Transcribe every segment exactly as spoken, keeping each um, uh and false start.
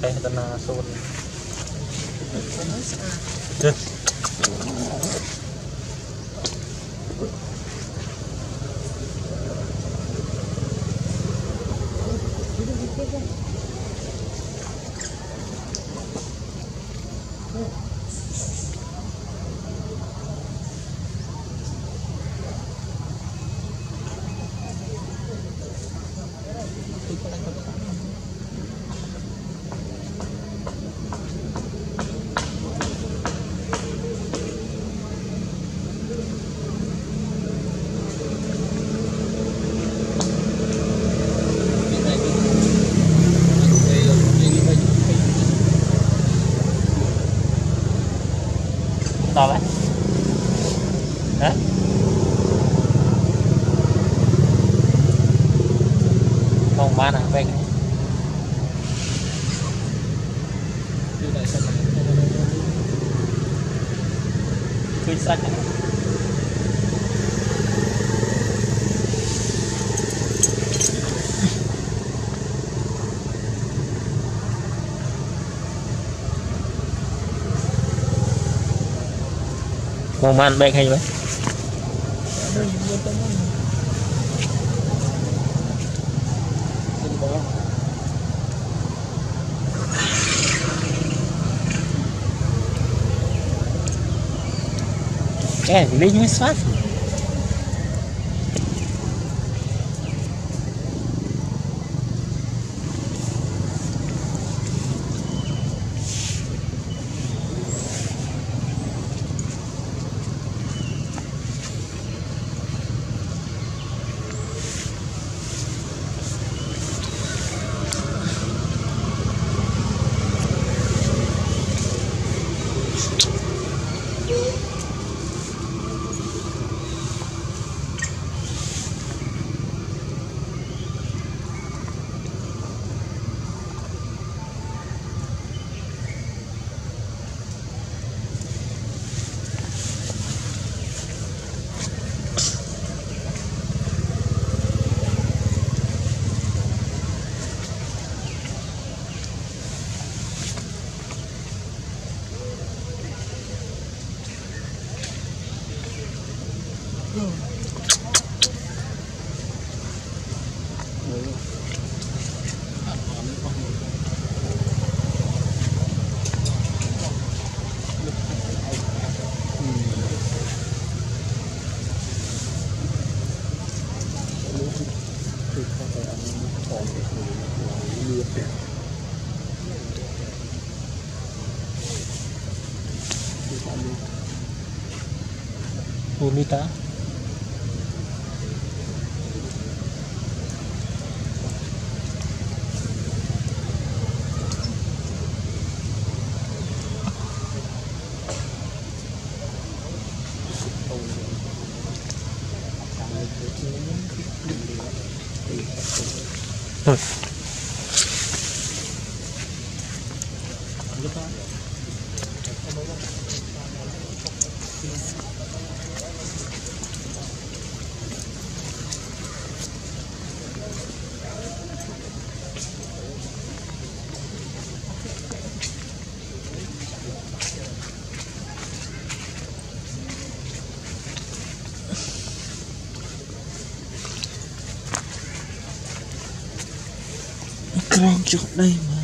cái tên là xôn chết to đấy đấy không ba nào bên cười xanh một màn bên hay vậy cái này mới soát Bonita. Thôi. Rang trước đây mà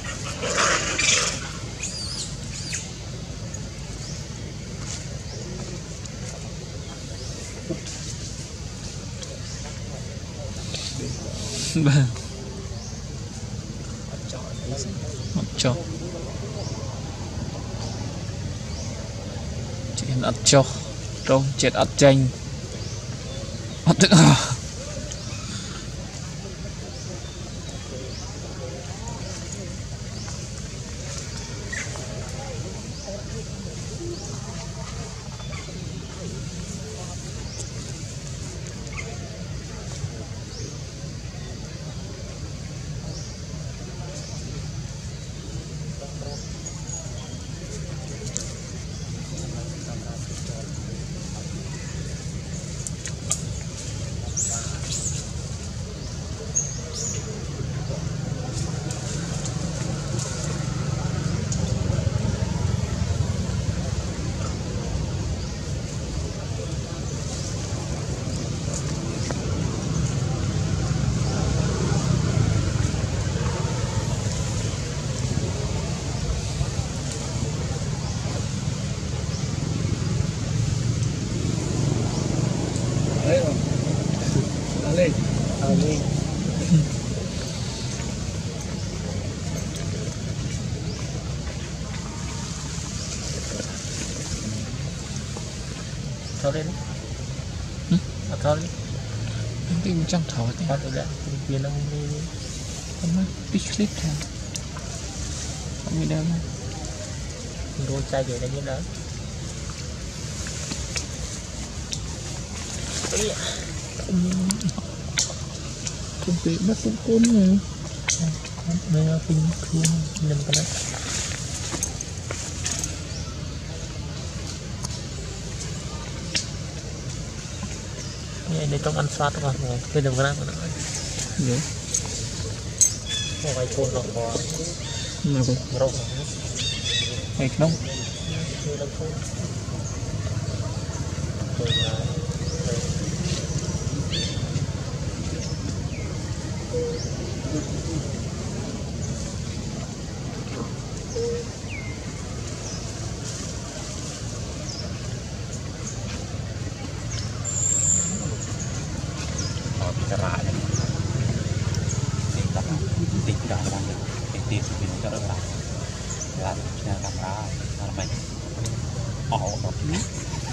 vâng mặt cho chị ăn cho trong chết ăn chanh ăn tự tháo lên đi tháo đi cái trong tháo thì tháo đấy viên nó đi không biết clip thôi không biết đâu đôi chai vậy là như đó không bị mất cũng côn rồi đây là phim phim nằm cái đó đây trong ăn xoát các bạn bây giờ cái nào nữa ngoài thôn nó có nào vậy rộng hay không Hãy subscribe cho kênh Ghiền Mì Gõ để không bỏ lỡ những video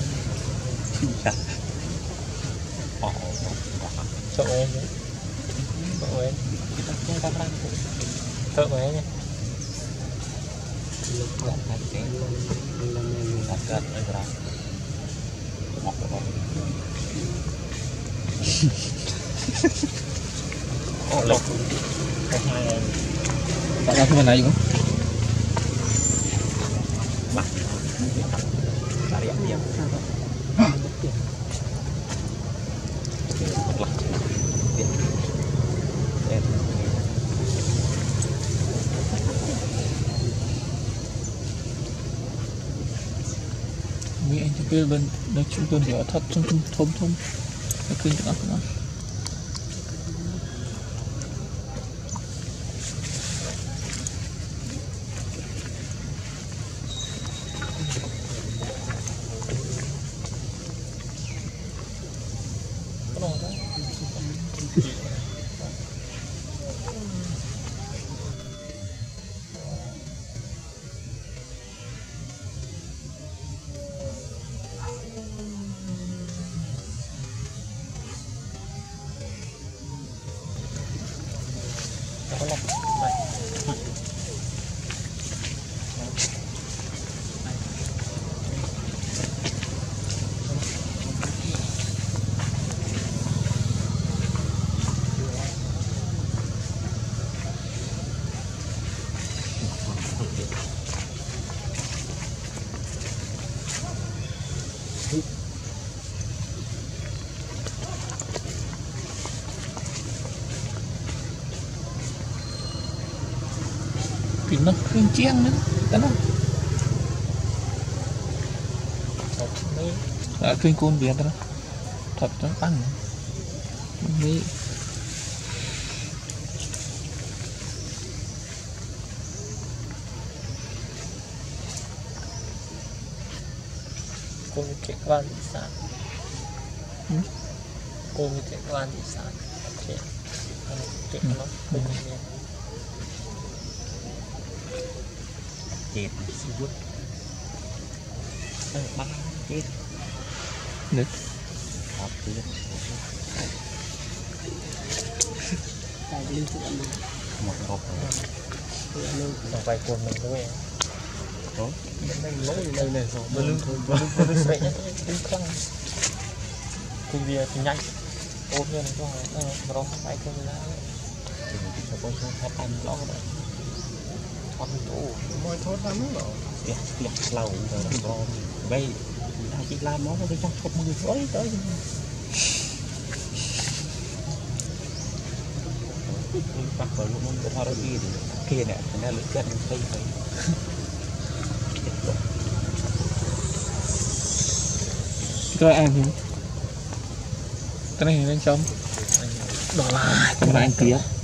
chỗ em đấy chỗ em kita chơi camera thợ máy nha làm cái cái làm cái này ra một cái bóng ồ lộc cái hai em bạn làm cái này không mặt là đẹp đẹp vì anh cho biết bên đây chúng tôi hiểu thật trong thông thông thông cái kinh tế nó có lộc thì nó khuyên chiang nữa đó đã khuyên côn biển đó thật nó tăng nghĩ cô với trẻ quan thị sản cô với trẻ quan thị sản trẻ trẻ nó bên này chết siêu bút bắn chết được học thì một hộp trong vài cuốn mình thôi đó mình lỗi này này rồi bơ lưng thôi bơ lưng bơ lưng sậy nhá tính khăng thì vì thì nhanh ôm như này thôi nó nó phải cái gì đó thì mình sẽ có thể phát ăn lo đấy con tủ môi thốt lắm rồi tiệt tiệt lẩu rồi nó ngon bây ta chỉ làm món cái trong không được tới tới bắt vào luôn cái thao đi kia nè nó lưỡi chân thấy thấy tôi ăn thì cái này lên trong đỏ là cái này anh kia